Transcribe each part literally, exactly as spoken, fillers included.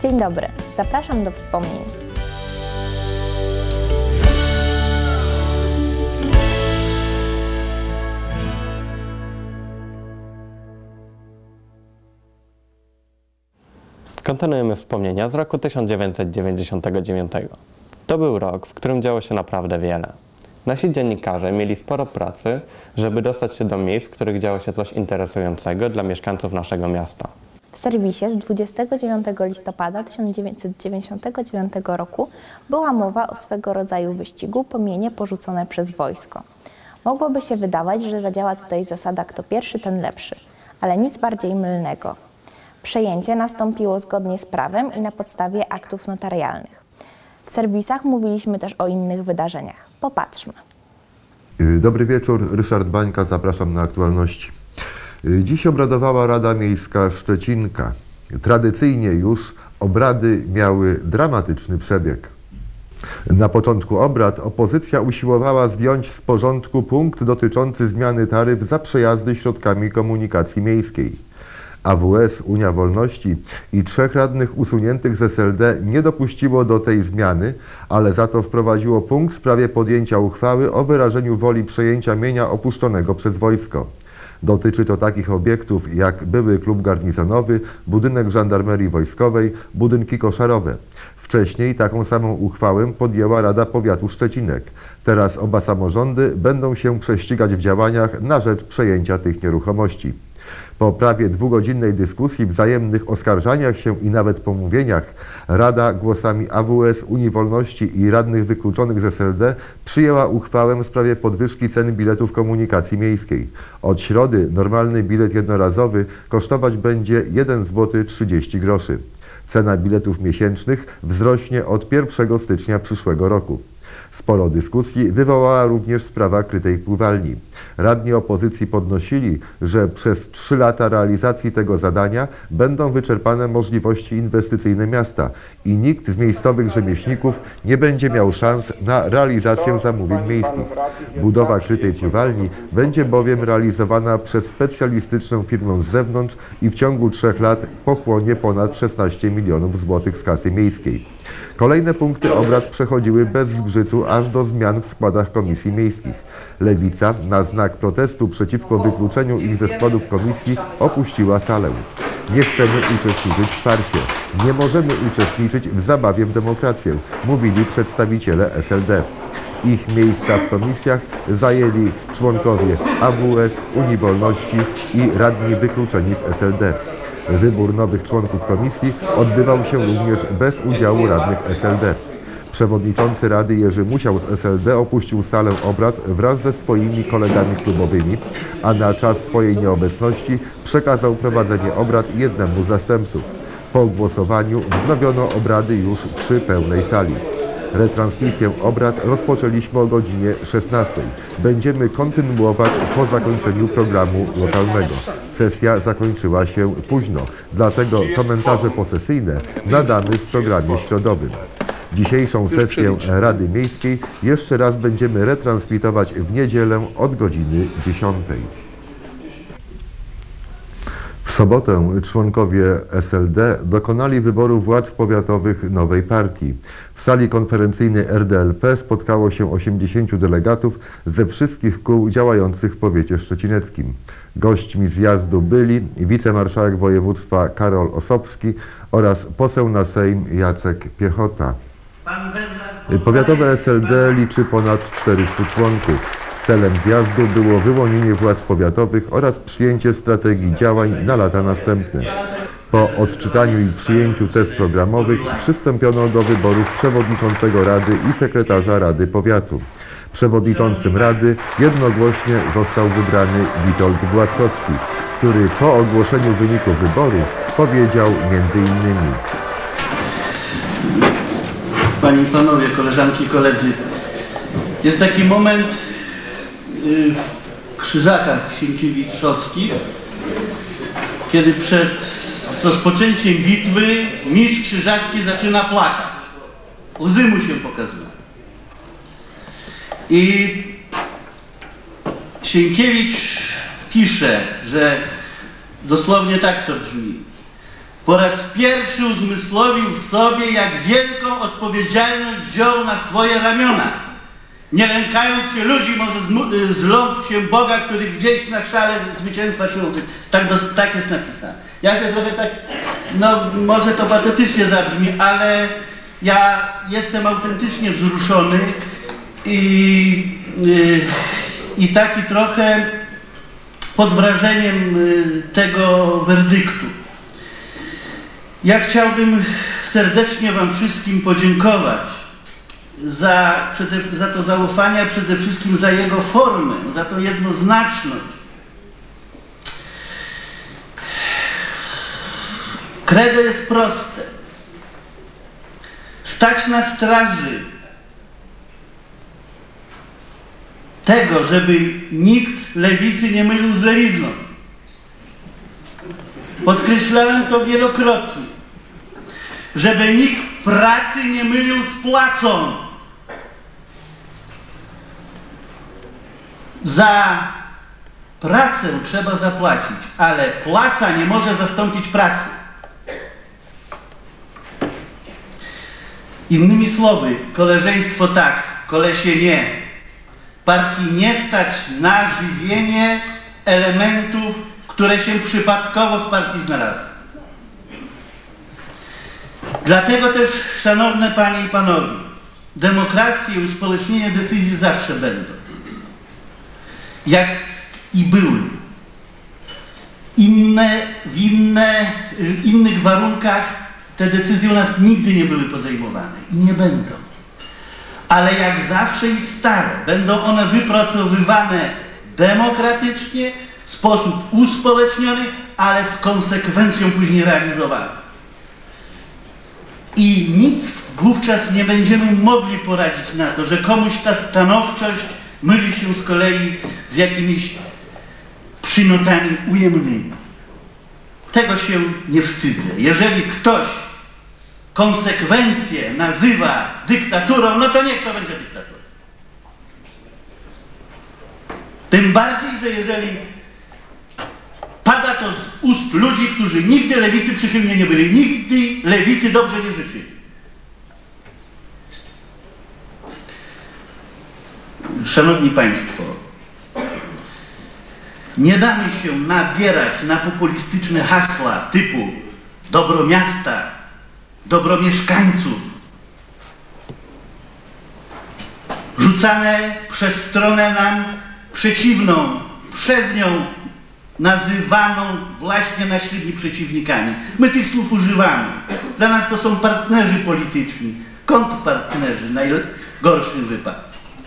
Dzień dobry, zapraszam do wspomnień. Kontynuujemy wspomnienia z roku tysiąc dziewięćset dziewięćdziesiątego dziewiątego. To był rok, w którym działo się naprawdę wiele. Nasi dziennikarze mieli sporo pracy, żeby dostać się do miejsc, w których działo się coś interesującego dla mieszkańców naszego miasta. W serwisie z dwudziestego dziewiątego listopada tysiąc dziewięćset dziewięćdziesiątego dziewiątego roku była mowa o swego rodzaju wyścigu po mienie porzucone przez wojsko. Mogłoby się wydawać, że zadziała tutaj zasada kto pierwszy, ten lepszy, ale nic bardziej mylnego. Przejęcie nastąpiło zgodnie z prawem i na podstawie aktów notarialnych. W serwisach mówiliśmy też o innych wydarzeniach. Popatrzmy. Dobry wieczór, Ryszard Bańka, zapraszam na aktualności. Dziś obradowała Rada Miejska Szczecinka. Tradycyjnie już obrady miały dramatyczny przebieg. Na początku obrad opozycja usiłowała zdjąć z porządku punkt dotyczący zmiany taryf za przejazdy środkami komunikacji miejskiej. A W S, Unia Wolności i trzech radnych usuniętych z S L D nie dopuściło do tej zmiany, ale za to wprowadziło punkt w sprawie podjęcia uchwały o wyrażeniu woli przejęcia mienia opuszczonego przez wojsko. Dotyczy to takich obiektów jak były klub garnizonowy, budynek żandarmerii wojskowej, budynki koszarowe. Wcześniej taką samą uchwałę podjęła Rada Powiatu Szczecinek. Teraz oba samorządy będą się prześcigać w działaniach na rzecz przejęcia tych nieruchomości. Po prawie dwugodzinnej dyskusji, wzajemnych oskarżaniach się i nawet pomówieniach, Rada głosami A W S, Unii Wolności i radnych wykluczonych z S L D przyjęła uchwałę w sprawie podwyżki cen biletów komunikacji miejskiej. Od środy normalny bilet jednorazowy kosztować będzie jeden złoty trzydzieści groszy. Cena biletów miesięcznych wzrośnie od pierwszego stycznia przyszłego roku. Sporo dyskusji wywołała również sprawa krytej pływalni. Radni opozycji podnosili, że przez trzy lata realizacji tego zadania będą wyczerpane możliwości inwestycyjne miasta i nikt z miejscowych rzemieślników nie będzie miał szans na realizację zamówień miejskich. Budowa krytej pływalni będzie bowiem realizowana przez specjalistyczną firmę z zewnątrz i w ciągu trzech lat pochłonie ponad szesnaście milionów złotych z kasy miejskiej. Kolejne punkty obrad przechodziły bez zgrzytu aż do zmian w składach komisji miejskich. Lewica na znak protestu przeciwko wykluczeniu ich ze składów komisji opuściła salę. Nie chcemy uczestniczyć w farsie. Nie możemy uczestniczyć w zabawie w demokrację, mówili przedstawiciele S L D. Ich miejsca w komisjach zajęli członkowie A W S, Unii Wolności i radni wykluczeni z S L D. Wybór nowych członków komisji odbywał się również bez udziału radnych S L D. Przewodniczący Rady Jerzy Musiał z S L D opuścił salę obrad wraz ze swoimi kolegami klubowymi, a na czas swojej nieobecności przekazał prowadzenie obrad jednemu z zastępców. Po głosowaniu wznowiono obrady już przy pełnej sali. Retransmisję obrad rozpoczęliśmy o godzinie szesnastej. Będziemy kontynuować po zakończeniu programu lokalnego. Sesja zakończyła się późno, dlatego komentarze posesyjne nadamy w programie środowym. Dzisiejszą sesję Rady Miejskiej jeszcze raz będziemy retransmitować w niedzielę od godziny dziesiątej. W sobotę członkowie S L D dokonali wyboru władz powiatowych nowej partii. W sali konferencyjnej R D L P spotkało się osiemdziesięciu delegatów ze wszystkich kół działających w powiecie szczecineckim. Gośćmi zjazdu byli wicemarszałek województwa Karol Osobski oraz poseł na Sejm Jacek Piechota. Powiatowe S L D liczy ponad czterystu członków. Celem zjazdu było wyłonienie władz powiatowych oraz przyjęcie strategii działań na lata następne. Po odczytaniu i przyjęciu tez programowych przystąpiono do wyborów przewodniczącego Rady i sekretarza Rady Powiatu. Przewodniczącym Rady jednogłośnie został wybrany Witold Gładkowski, który po ogłoszeniu wyników wyborów powiedział między innymi: Panie i Panowie, koleżanki i koledzy, jest taki moment w Krzyżakach Sienkiewiczowskich, kiedy przed rozpoczęciem bitwy mistrz krzyżacki zaczyna płakać. Łzy mu się pokazują. I Sienkiewicz pisze, że dosłownie tak to brzmi: po raz pierwszy uzmysłowił sobie, jak wielką odpowiedzialność wziął na swoje ramiona. Nie lękając się ludzi, może zląkł się Boga, który gdzieś na szale zwycięstwa się uczy. Tak, do, tak jest napisane. Ja się trochę tak, no może to patetycznie zabrzmi, ale ja jestem autentycznie wzruszony i, yy, i taki trochę pod wrażeniem yy, tego werdyktu. Ja chciałbym serdecznie wam wszystkim podziękować za, za to zaufanie, a przede wszystkim za jego formę, za tą jednoznaczność. Credo jest proste. Stać na straży tego, żeby nikt lewicy nie mylił z lewizną. Podkreślałem to wielokrotnie. Żeby nikt pracy nie mylił z płacą. Za pracę trzeba zapłacić, ale płaca nie może zastąpić pracy. Innymi słowy, koleżeństwo tak, kolesie nie. Partii nie stać na żywienie elementów, które się przypadkowo w partii znalazły. Dlatego też, szanowne panie i panowie, demokracja i uspołecznienie decyzji zawsze będą. Jak i były. Inne, w inne, innych warunkach te decyzje u nas nigdy nie były podejmowane i nie będą. Ale jak zawsze i stare, będą one wypracowywane demokratycznie, w sposób uspołeczniony, ale z konsekwencją później realizowane. I nic wówczas nie będziemy mogli poradzić na to, że komuś ta stanowczość myli się z kolei z jakimiś przynotami ujemnymi. Tego się nie wstydzę. Jeżeli ktoś konsekwencje nazywa dyktaturą, no to niech to będzie dyktatura. Tym bardziej, że jeżeli pada to z ust ludzi, którzy nigdy lewicy przychylnie nie byli, nigdy lewicy dobrze nie życzyli. Szanowni Państwo, nie damy się nabierać na populistyczne hasła typu dobro miasta, dobro mieszkańców, rzucane przez stronę nam przeciwną, przez nią nazywaną właśnie naśredni przeciwnikami. My tych słów używamy. Dla nas to są partnerzy polityczni, kontrpartnerzy w najgorszym wypadku.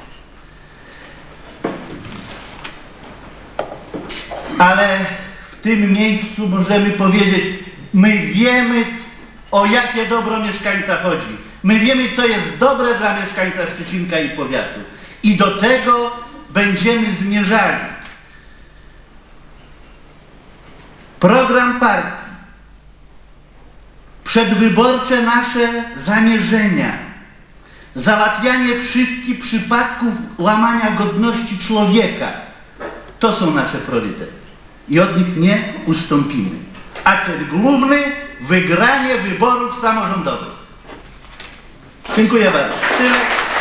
Ale w tym miejscu możemy powiedzieć, my wiemy, o jakie dobro mieszkańca chodzi. My wiemy, co jest dobre dla mieszkańca Szczecinka i powiatu. I do tego będziemy zmierzali. Program partii, przedwyborcze nasze zamierzenia, załatwianie wszystkich przypadków łamania godności człowieka, to są nasze priorytety. I od nich nie ustąpimy. A cel główny, wygranie wyborów samorządowych. Dziękuję bardzo. Tyle.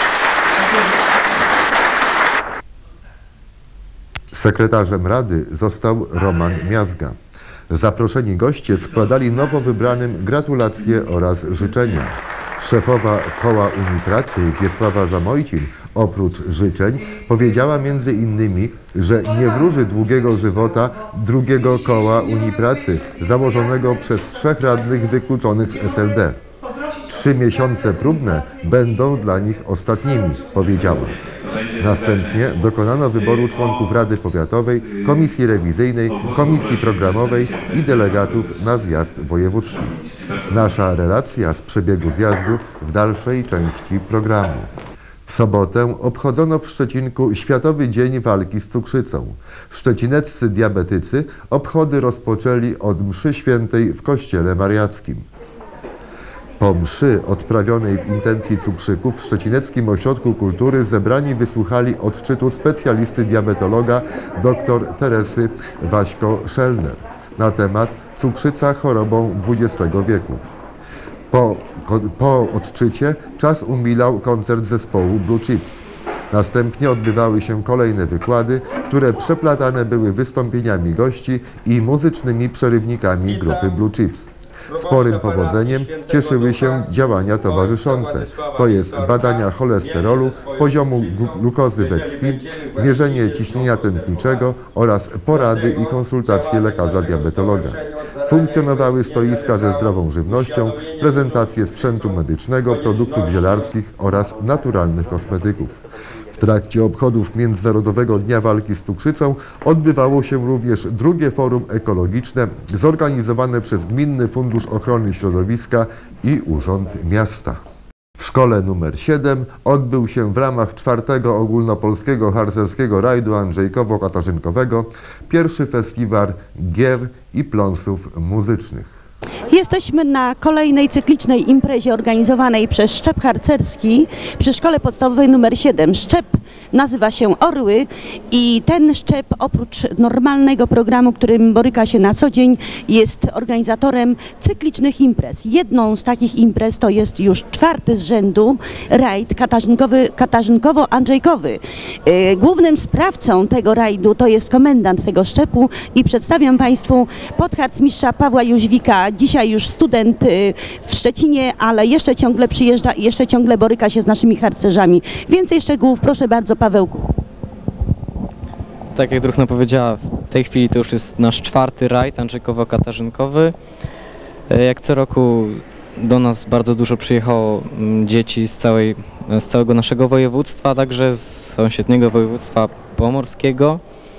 Sekretarzem Rady został Roman Miazga. Zaproszeni goście składali nowo wybranym gratulacje oraz życzenia. Szefowa Koła Unii Pracy Wiesława Żamojcin oprócz życzeń powiedziała między innymi, że nie wróży długiego żywota drugiego Koła Unii Pracy założonego przez trzech radnych wykluczonych z S L D. Trzy miesiące próbne będą dla nich ostatnimi, powiedziała. Następnie dokonano wyboru członków Rady Powiatowej, Komisji Rewizyjnej, Komisji Programowej i delegatów na zjazd wojewódzki. Nasza relacja z przebiegu zjazdu w dalszej części programu. W sobotę obchodzono w Szczecinku Światowy Dzień Walki z Cukrzycą. Szczecineccy diabetycy obchody rozpoczęli od mszy świętej w Kościele Mariackim. Po mszy odprawionej w intencji cukrzyków w Szczecineckim Ośrodku Kultury zebrani wysłuchali odczytu specjalisty diabetologa dr Teresy Waśko-Szelner na temat cukrzyca chorobą dwudziestego wieku. Po, po odczycie czas umilał koncert zespołu Blue Chips. Następnie odbywały się kolejne wykłady, które przeplatane były wystąpieniami gości i muzycznymi przerywnikami grupy Blue Chips. Sporym powodzeniem cieszyły się działania towarzyszące, to jest badania cholesterolu, poziomu glukozy we krwi, mierzenie ciśnienia tętniczego oraz porady i konsultacje lekarza diabetologa. Funkcjonowały stoiska ze zdrową żywnością, prezentacje sprzętu medycznego, produktów zielarskich oraz naturalnych kosmetyków. W trakcie obchodów Międzynarodowego Dnia Walki z Cukrzycą odbywało się również drugie forum ekologiczne zorganizowane przez Gminny Fundusz Ochrony Środowiska i Urząd Miasta. W szkole numer siedem odbył się w ramach czwartego ogólnopolskiego harcerskiego rajdu Andrzejkowo-Katarzynkowego pierwszy festiwal gier i pląsów muzycznych. Jesteśmy na kolejnej cyklicznej imprezie organizowanej przez Szczep Harcerski przy Szkole Podstawowej numer siedem. Szczep nazywa się Orły i ten szczep oprócz normalnego programu, którym boryka się na co dzień, jest organizatorem cyklicznych imprez. Jedną z takich imprez to jest już czwarty z rzędu rajd Katarzynkowy, Katarzynkowo-Andrzejkowy. Głównym sprawcą tego rajdu to jest komendant tego szczepu i przedstawiam Państwu podharcmistrza Pawła Jóźwika, dzisiaj już student w Szczecinie, ale jeszcze ciągle przyjeżdża i jeszcze ciągle boryka się z naszymi harcerzami. Więcej szczegółów proszę bardzo, Pawełku. Tak jak Druhna powiedziała, w tej chwili to już jest nasz czwarty rajd Andrzejkowo-Katarzynkowy. Jak co roku do nas bardzo dużo przyjechało dzieci z, całej, z całego naszego województwa, a także z sąsiedniego województwa pomorskiego.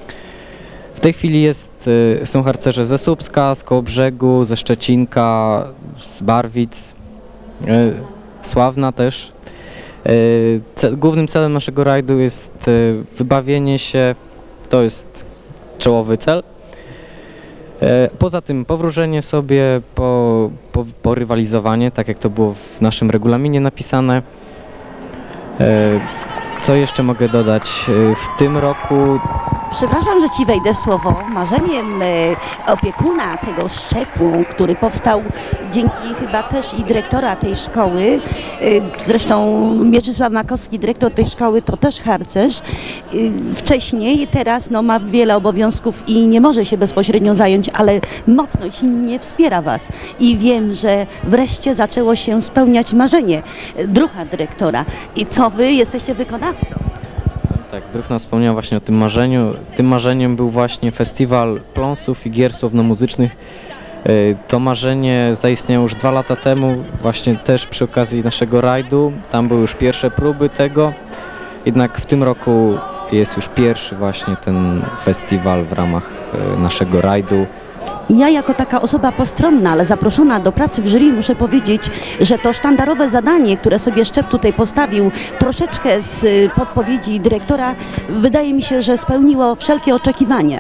W tej chwili jest, są harcerze ze Słupska, z Kołobrzegu, ze Szczecinka, z Barwic, Sławna też. Głównym celem naszego rajdu jest wybawienie się, to jest czołowy cel. Poza tym powróżenie sobie, po, po, porywalizowanie, tak jak to było w naszym regulaminie napisane. Co jeszcze mogę dodać? W tym roku... Przepraszam, że Ci wejdę w słowo. Marzeniem e, opiekuna tego szczepu, który powstał dzięki chyba też i dyrektora tej szkoły, e, zresztą Mieczysław Makowski, dyrektor tej szkoły, to też harcerz. E, wcześniej, teraz no, ma wiele obowiązków i nie może się bezpośrednio zająć, ale mocno silnie wspiera Was. I wiem, że wreszcie zaczęło się spełniać marzenie druha dyrektora. I co Wy jesteście wykonawcą? Tak, Druhna wspomniała właśnie o tym marzeniu. Tym marzeniem był właśnie festiwal pląsów i gier słowno-muzycznych. To marzenie zaistniało już dwa lata temu, właśnie też przy okazji naszego rajdu. Tam były już pierwsze próby tego, jednak w tym roku jest już pierwszy właśnie ten festiwal w ramach naszego rajdu. Ja jako taka osoba postronna, ale zaproszona do pracy w jury, muszę powiedzieć, że to sztandarowe zadanie, które sobie Szczep tutaj postawił, troszeczkę z podpowiedzi dyrektora, wydaje mi się, że spełniło wszelkie oczekiwania,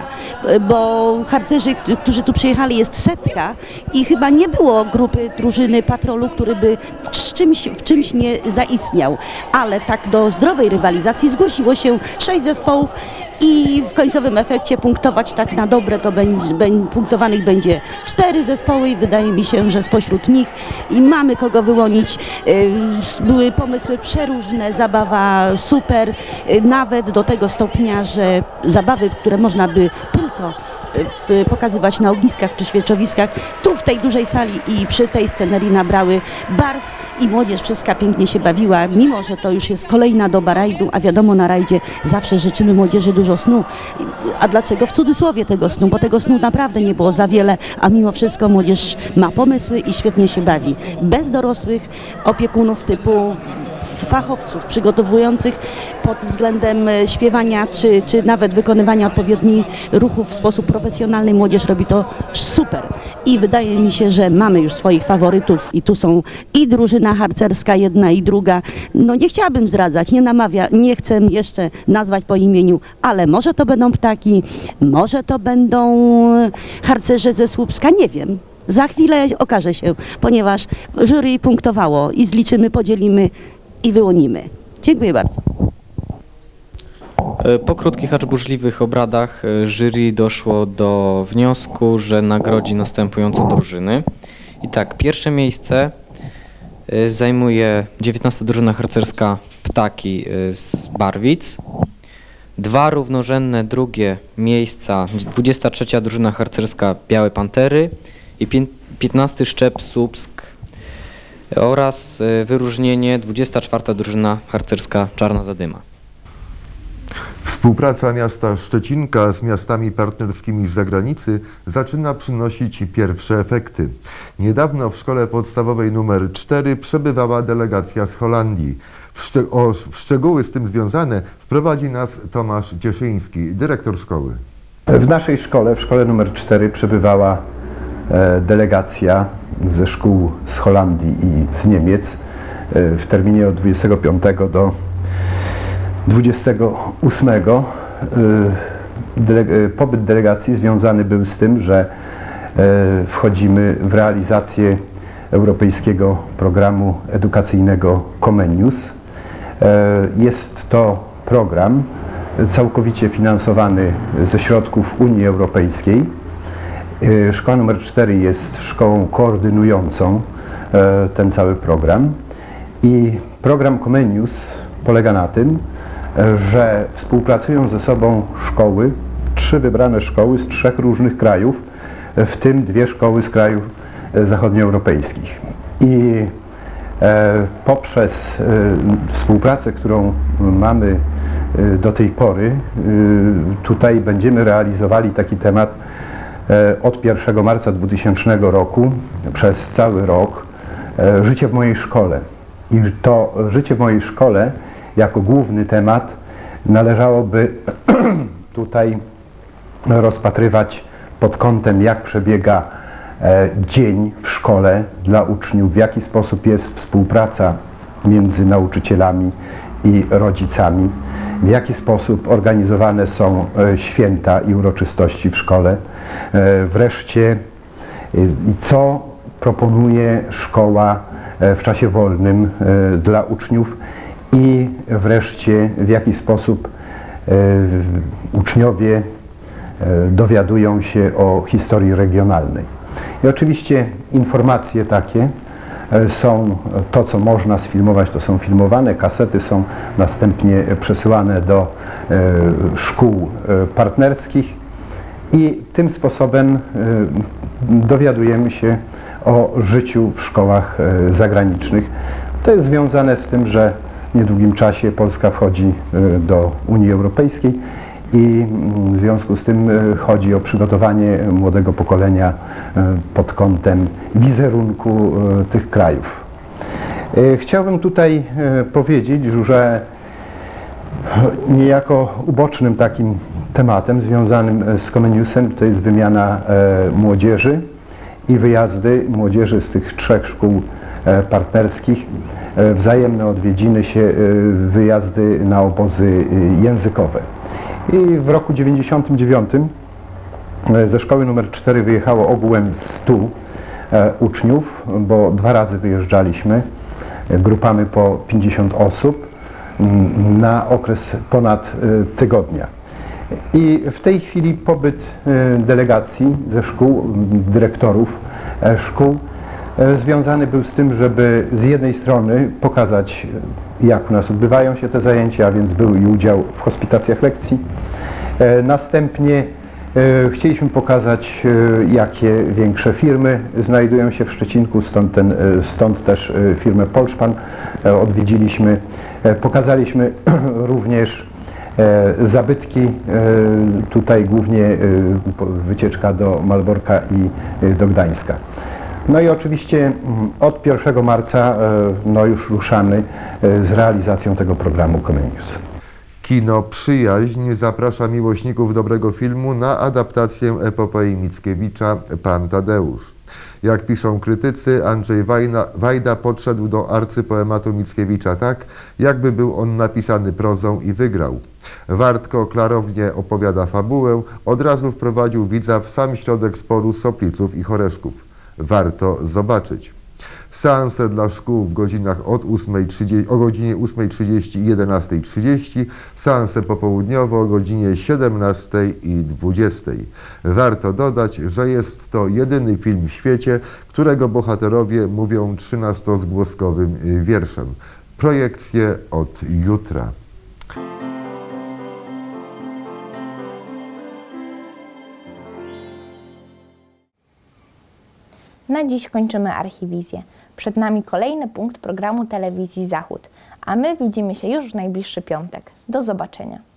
bo harcerzy, którzy tu przyjechali, jest setka i chyba nie było grupy drużyny patrolu, który by w czymś, w czymś nie zaistniał, ale tak do zdrowej rywalizacji zgłosiło się sześć zespołów i w końcowym efekcie punktować tak na dobre to będzie, będzie, punktowanych będzie cztery zespoły i wydaje mi się, że spośród nich i mamy kogo wyłonić. Były pomysły przeróżne, zabawa super, nawet do tego stopnia, że zabawy, które można by tylko pokazywać na ogniskach czy świeczowiskach, tu w tej dużej sali i przy tej scenerii nabrały barw i młodzież wszystka pięknie się bawiła, mimo że to już jest kolejna doba rajdu, a wiadomo, na rajdzie zawsze życzymy młodzieży dużo snu. A dlaczego w cudzysłowie tego snu? Bo tego snu naprawdę nie było za wiele, a mimo wszystko młodzież ma pomysły i świetnie się bawi. Bez dorosłych opiekunów typu fachowców przygotowujących pod względem śpiewania czy, czy nawet wykonywania odpowiednich ruchów w sposób profesjonalny. Młodzież robi to super i wydaje mi się, że mamy już swoich faworytów i tu są i drużyna harcerska jedna i druga. No nie chciałabym zdradzać, nie namawia, nie chcę jeszcze nazwać po imieniu, ale może to będą ptaki, może to będą harcerze ze Słupska, nie wiem. Za chwilę okaże się, ponieważ jury punktowało i zliczymy, podzielimy i wyłonimy. Dziękuję bardzo. Po krótkich, acz burzliwych obradach jury doszło do wniosku, że nagrodzi następujące drużyny. I tak, pierwsze miejsce zajmuje dziewiętnasta drużyna harcerska Ptaki z Barwic. Dwa równorzędne drugie miejsca, dwudziesta trzecia drużyna harcerska Białe Pantery i piętnasty szczep Słupsk oraz wyróżnienie dwudziesta czwarta drużyna harcerska Czarna Zadyma. Współpraca miasta Szczecinka z miastami partnerskimi z zagranicy zaczyna przynosić pierwsze efekty. Niedawno w szkole podstawowej numer cztery przebywała delegacja z Holandii. W, szcze o, w szczegóły z tym związane wprowadzi nas Tomasz Cieszyński, dyrektor szkoły. W naszej szkole, w szkole numer cztery przebywała e, delegacja ze szkół z Holandii i z Niemiec e, w terminie od dwudziestego piątego do dwudziestego ósmego. Dele pobyt delegacji związany był z tym, że wchodzimy w realizację europejskiego programu edukacyjnego Comenius. Jest to program całkowicie finansowany ze środków Unii Europejskiej. Szkoła numer cztery jest szkołą koordynującą ten cały program i program Comenius polega na tym, że współpracują ze sobą szkoły, trzy wybrane szkoły z trzech różnych krajów, w tym dwie szkoły z krajów zachodnioeuropejskich. I e, poprzez e, współpracę, którą mamy e, do tej pory, e, tutaj będziemy realizowali taki temat e, od pierwszego marca dwutysięcznego roku przez cały rok e, życie w mojej szkole. I to życie w mojej szkole jako główny temat należałoby tutaj rozpatrywać pod kątem, jak przebiega e, dzień w szkole dla uczniów, w jaki sposób jest współpraca między nauczycielami i rodzicami, w jaki sposób organizowane są e, święta i uroczystości w szkole, e, wreszcie e, co proponuje szkoła e, w czasie wolnym e, dla uczniów i wreszcie w jaki sposób e, uczniowie e, dowiadują się o historii regionalnej. I oczywiście informacje takie e, są, to co można sfilmować, to są filmowane, kasety są następnie przesyłane do e, szkół e, partnerskich i tym sposobem e, dowiadujemy się o życiu w szkołach e, zagranicznych. To jest związane z tym, że w niedługim czasie Polska wchodzi do Unii Europejskiej i w związku z tym chodzi o przygotowanie młodego pokolenia pod kątem wizerunku tych krajów. Chciałbym tutaj powiedzieć, że niejako ubocznym takim tematem związanym z Comeniusem to jest wymiana młodzieży i wyjazdy młodzieży z tych trzech szkół partnerskich, wzajemne odwiedziny się, wyjazdy na obozy językowe. I w roku dziewięćdziesiątym dziewiątym ze szkoły numer cztery wyjechało ogółem stu uczniów, bo dwa razy wyjeżdżaliśmy grupami po pięćdziesiąt osób na okres ponad tygodnia. I w tej chwili pobyt delegacji ze szkół, dyrektorów szkół związany był z tym, żeby z jednej strony pokazać, jak u nas odbywają się te zajęcia, a więc był i udział w hospitacjach lekcji. Następnie chcieliśmy pokazać, jakie większe firmy znajdują się w Szczecinku, stąd, ten, stąd też firmę Polszpan odwiedziliśmy. Pokazaliśmy również zabytki, tutaj głównie wycieczka do Malborka i do Gdańska. No i oczywiście od pierwszego marca no już ruszamy z realizacją tego programu Comenius. Kino Przyjaźń zaprasza miłośników dobrego filmu na adaptację epopei Mickiewicza Pan Tadeusz. Jak piszą krytycy, Andrzej Wajna, Wajda podszedł do arcypoematu Mickiewicza tak, jakby był on napisany prozą i wygrał. Wartko klarownie opowiada fabułę, od razu wprowadził widza w sam środek sporu Sopliców i Horeszków. Warto zobaczyć. Seanse dla szkół w godzinach od ósmej trzydzieści, o godzinie ósmej trzydzieści i jedenastej trzydzieści, seanse popołudniowe o godzinie siedemnastej i dwudziestej. Warto dodać, że jest to jedyny film w świecie, którego bohaterowie mówią trzynastozgłoskowym wierszem. Projekcje od jutra. Na dziś kończymy archiwizję. Przed nami kolejny punkt programu telewizji Zachód, a my widzimy się już w najbliższy piątek. Do zobaczenia.